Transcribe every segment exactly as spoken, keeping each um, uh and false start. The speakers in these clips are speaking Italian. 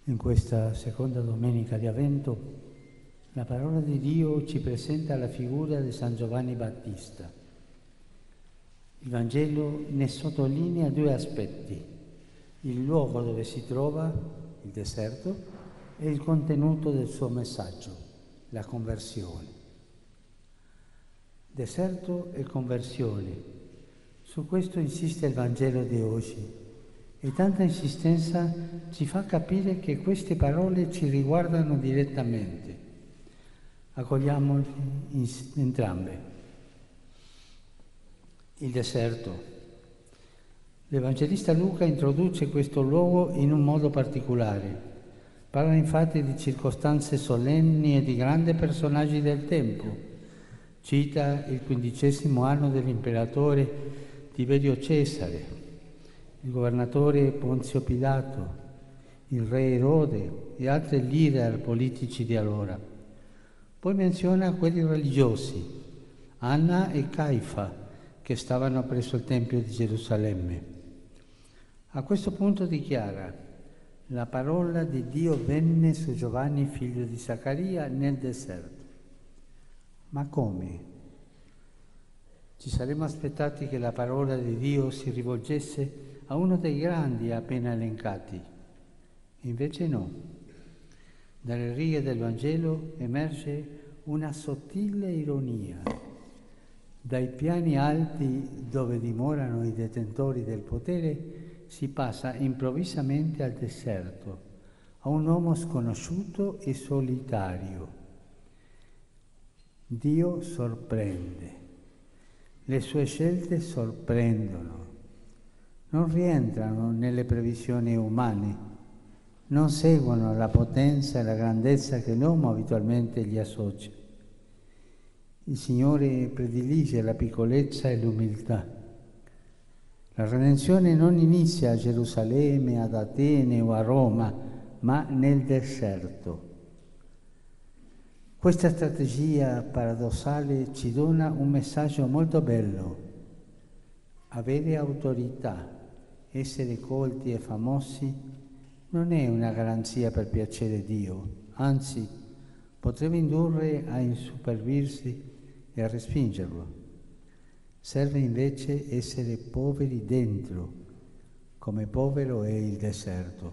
In questa seconda domenica di Avvento la parola di Dio ci presenta la figura di San Giovanni Battista. Il Vangelo ne sottolinea due aspetti: il luogo dove si trova, il deserto, e il contenuto del suo messaggio, la conversione. Deserto e conversione. Su questo insiste il Vangelo di oggi. E tanta insistenza ci fa capire che queste parole ci riguardano direttamente. Accogliamole entrambe. Il deserto. L'Evangelista Luca introduce questo luogo in un modo particolare. Parla infatti di circostanze solenni e di grandi personaggi del tempo. Cita il quindicesimo anno dell'imperatore Tiberio Cesare, il governatore Ponzio Pilato, il re Erode e altri leader politici di allora. Poi menziona quelli religiosi, Anna e Caifa, che stavano presso il Tempio di Gerusalemme. A questo punto dichiara: la parola di Dio venne su Giovanni, figlio di Zaccaria, nel deserto. Ma come? Ci saremmo aspettati che la parola di Dio si rivolgesse a uno dei grandi appena elencati. Invece no. Dalle righe del Vangelo emerge una sottile ironia. Dai piani alti dove dimorano i detentori del potere si passa improvvisamente al deserto, a un uomo sconosciuto e solitario. Dio sorprende. Le sue scelte sorprendono. Non rientrano nelle previsioni umane, non seguono la potenza e la grandezza che l'uomo abitualmente gli associa. Il Signore predilige la piccolezza e l'umiltà. La redenzione non inizia a Gerusalemme, ad Atene o a Roma, ma nel deserto. Questa strategia paradossale ci dona un messaggio molto bello. Avere autorità, essere colti e famosi non è una garanzia per piacere Dio, anzi potrebbe indurre a insuperbirsi e a respingerlo. Serve invece essere poveri dentro, come povero è il deserto.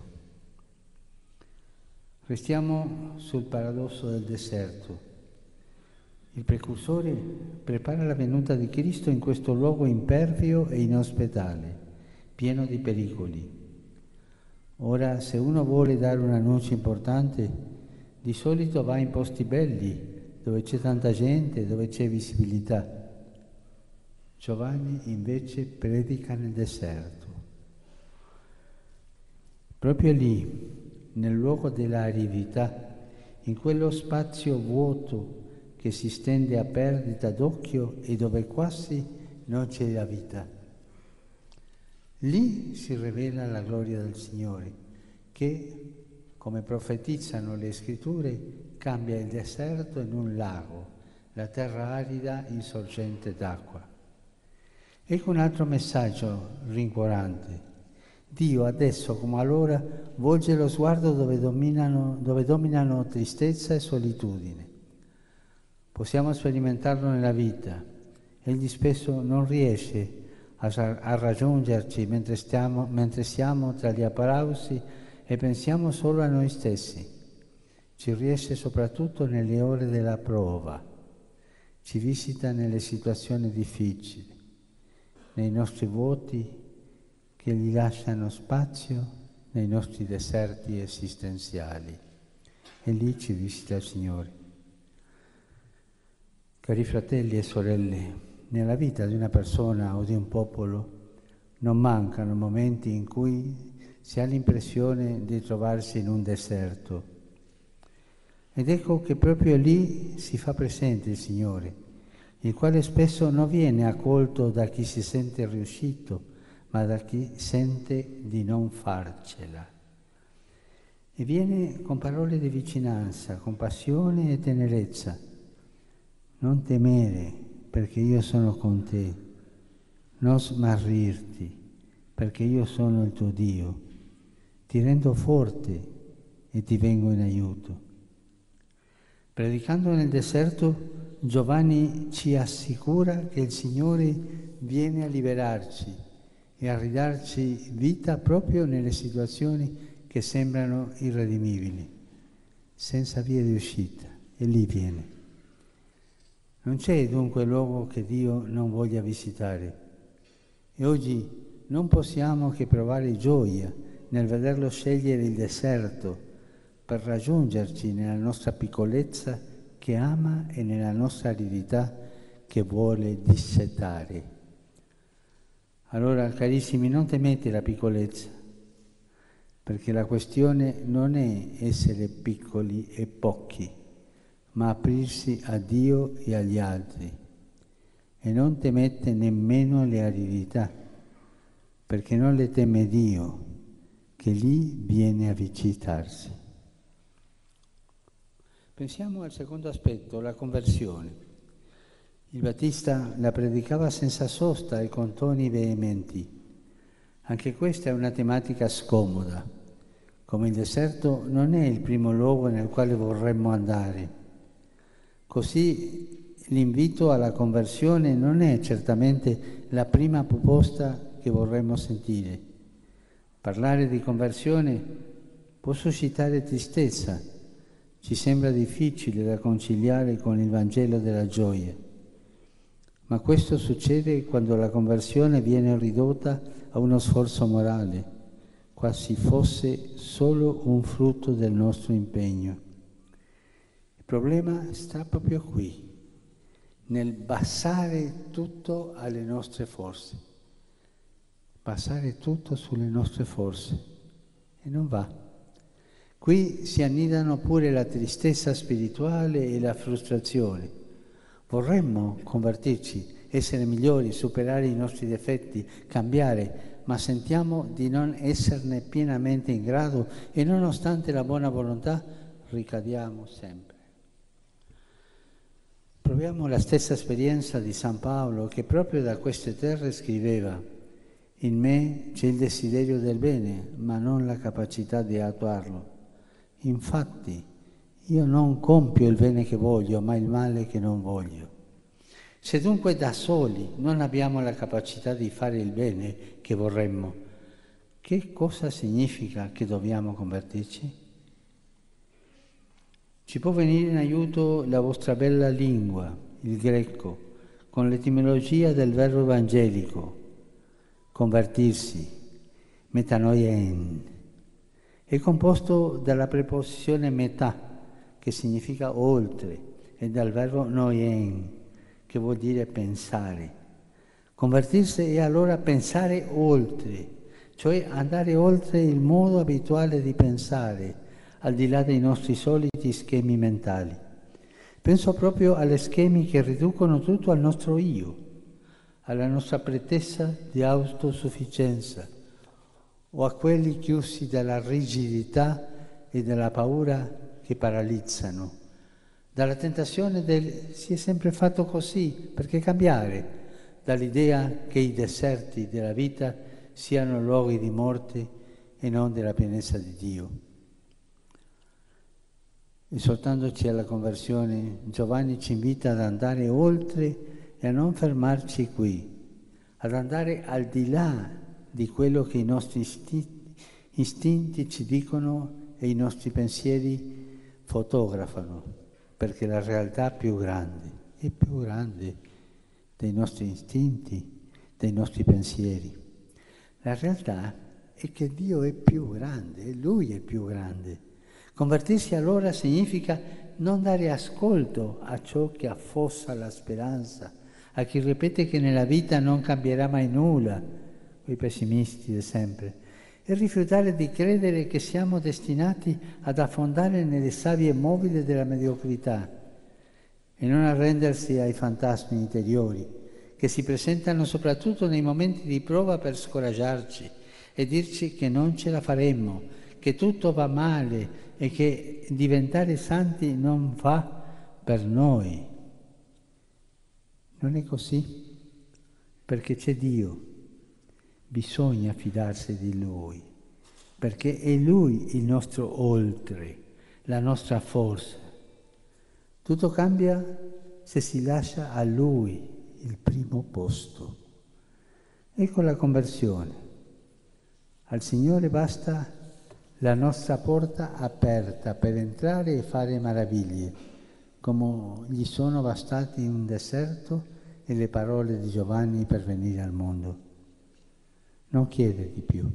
Restiamo sul paradosso del deserto. Il precursore prepara la venuta di Cristo in questo luogo impervio e inospitale, pieno di pericoli. Ora, se uno vuole dare un annuncio importante, di solito va in posti belli, dove c'è tanta gente, dove c'è visibilità. Giovanni invece predica nel deserto. Proprio lì, nel luogo della aridità, in quello spazio vuoto che si stende a perdita d'occhio e dove quasi non c'è la vita. Lì si rivela la gloria del Signore, che, come profetizzano le Scritture, cambia il deserto in un lago, la terra arida in sorgente d'acqua. Ecco un altro messaggio rincuorante. Dio adesso, come allora, volge lo sguardo dove dominano, dove dominano tristezza e solitudine. Possiamo sperimentarlo nella vita. Egli spesso non riesce a, a raggiungerci mentre, stiamo, mentre siamo tra gli applausi e pensiamo solo a noi stessi. Ci riesce soprattutto nelle ore della prova. Ci visita nelle situazioni difficili, nei nostri vuoti che gli lasciano spazio, nei nostri deserti esistenziali. E lì ci visita il Signore. Cari fratelli e sorelle, nella vita di una persona o di un popolo non mancano momenti in cui si ha l'impressione di trovarsi in un deserto. Ed ecco che proprio lì si fa presente il Signore, il quale spesso non viene accolto da chi si sente riuscito, ma da chi sente di non farcela. E viene con parole di vicinanza, compassione e tenerezza. Non temere, perché io sono con te. Non smarrirti, perché io sono il tuo Dio. Ti rendo forte, e ti vengo in aiuto. Predicando nel deserto, Giovanni ci assicura che il Signore viene a liberarci e a ridarci vita proprio nelle situazioni che sembrano irredimibili, senza via di uscita, e lì viene. Non c'è dunque luogo che Dio non voglia visitare. E oggi non possiamo che provare gioia nel vederlo scegliere il deserto per raggiungerci nella nostra piccolezza che ama e nella nostra aridità che vuole dissetare. Allora, carissimi, non temete la piccolezza, perché la questione non è essere piccoli e pochi, ma aprirsi a Dio e agli altri. E non temete nemmeno le aridità, perché non le teme Dio, che lì viene a visitarsi. Pensiamo al secondo aspetto, la conversione. Il Battista la predicava senza sosta e con toni veementi. Anche questa è una tematica scomoda. Come il deserto non è il primo luogo nel quale vorremmo andare. Così l'invito alla conversione non è certamente la prima proposta che vorremmo sentire. Parlare di conversione può suscitare tristezza, ci sembra difficile da conciliare con il Vangelo della gioia. Ma questo succede quando la conversione viene ridotta a uno sforzo morale, quasi fosse solo un frutto del nostro impegno. Il problema sta proprio qui, nel basare tutto alle nostre forze. Basare tutto sulle nostre forze. E non va. Qui si annidano pure la tristezza spirituale e la frustrazione. Vorremmo convertirci, essere migliori, superare i nostri difetti, cambiare, ma sentiamo di non esserne pienamente in grado e nonostante la buona volontà ricadiamo sempre. Proviamo la stessa esperienza di San Paolo che proprio da queste terre scriveva: in me c'è il desiderio del bene, ma non la capacità di attuarlo. Infatti, io non compio il bene che voglio, ma il male che non voglio. Se dunque da soli non abbiamo la capacità di fare il bene che vorremmo, che cosa significa che dobbiamo convertirci? Ci può venire in aiuto la vostra bella lingua, il greco, con l'etimologia del verbo evangelico, convertirsi, metanoien. È composto dalla preposizione metà, che significa oltre, e dal verbo noien, che vuol dire pensare. Convertirsi è allora pensare oltre, cioè andare oltre il modo abituale di pensare, al di là dei nostri soliti schemi mentali. Penso proprio alle schemi che riducono tutto al nostro io, alla nostra pretesa di autosufficienza, o a quelli chiusi dalla rigidità e dalla paura che paralizzano, dalla tentazione del si è sempre fatto così, perché cambiare, dall'idea che i deserti della vita siano luoghi di morte e non della pienezza di Dio. Esortandoci alla conversione, Giovanni ci invita ad andare oltre e a non fermarci qui, ad andare al di là di quello che i nostri istinti, istinti ci dicono e i nostri pensieri fotografano, perché la realtà più grande, è più grande dei nostri istinti, dei nostri pensieri. La realtà è che Dio è più grande, e Lui è più grande. Convertirsi allora significa non dare ascolto a ciò che affossa la speranza, a chi ripete che nella vita non cambierà mai nulla, quei pessimisti di sempre, e rifiutare di credere che siamo destinati ad affondare nelle sabbie mobili della mediocrità e non arrendersi ai fantasmi interiori che si presentano soprattutto nei momenti di prova per scoraggiarci e dirci che non ce la faremmo, che tutto va male e che diventare santi non va per noi. Non è così, perché c'è Dio, bisogna fidarsi di Lui. perché è Lui il nostro oltre, la nostra forza. Tutto cambia se si lascia a Lui il primo posto. Ecco la conversione. Al Signore basta la nostra porta aperta per entrare e fare meraviglie, come gli sono bastati un deserto e le parole di Giovanni per venire al mondo. Non chiede di più.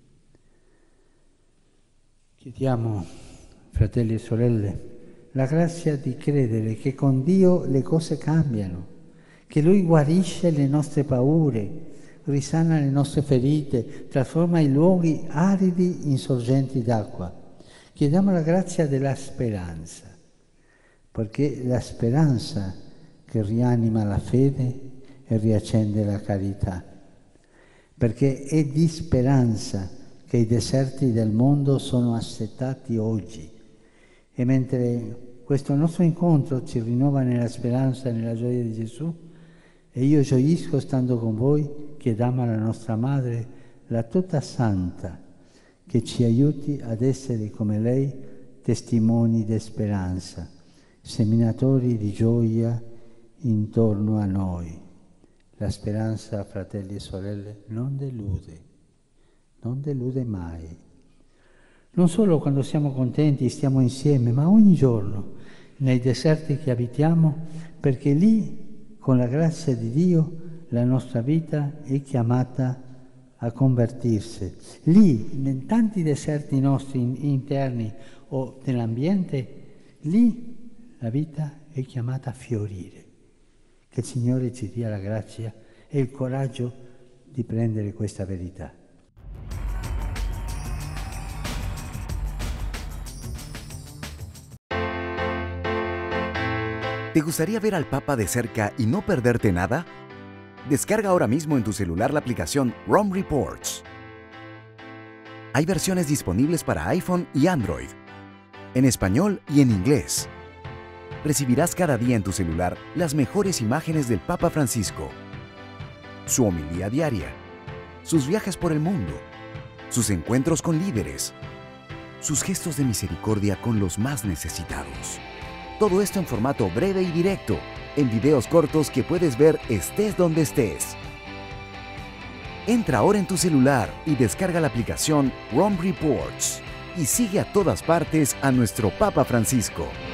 Chiediamo, fratelli e sorelle, la grazia di credere che con Dio le cose cambiano, che Lui guarisce le nostre paure, risana le nostre ferite, trasforma i luoghi aridi in sorgenti d'acqua. Chiediamo la grazia della speranza, perché la speranza che rianima la fede e riaccende la carità, perché è di speranza che i deserti del mondo sono assetati oggi. E mentre questo nostro incontro ci rinnova nella speranza e nella gioia di Gesù, e io gioisco stando con voi, chiediamo alla nostra Madre, la tutta Santa, che ci aiuti ad essere come lei testimoni di speranza, seminatori di gioia intorno a noi. La speranza, fratelli e sorelle, non delude, non delude mai. Non solo quando siamo contenti, stiamo insieme, ma ogni giorno, nei deserti che abitiamo, perché lì, con la grazia di Dio, la nostra vita è chiamata a convertirsi. Lì, in tanti deserti nostri interni o nell'ambiente, lì la vita è chiamata a fiorire. Che il Signore ci dia la grazia e il coraggio di prendere questa verità. ¿Te gustaría ver al Papa de cerca y no perderte nada? Descarga ahora mismo en tu celular la aplicación Rome Reports. Hay versiones disponibles para iPhone y Android, en español y en inglés. Recibirás cada día en tu celular las mejores imágenes del Papa Francisco, su homilía diaria, sus viajes por el mundo, sus encuentros con líderes, sus gestos de misericordia con los más necesitados. Todo esto en formato breve y directo, en videos cortos que puedes ver estés donde estés. Entra ahora en tu celular y descarga la aplicación Rome Reports y sigue a todas partes a nuestro Papa Francisco.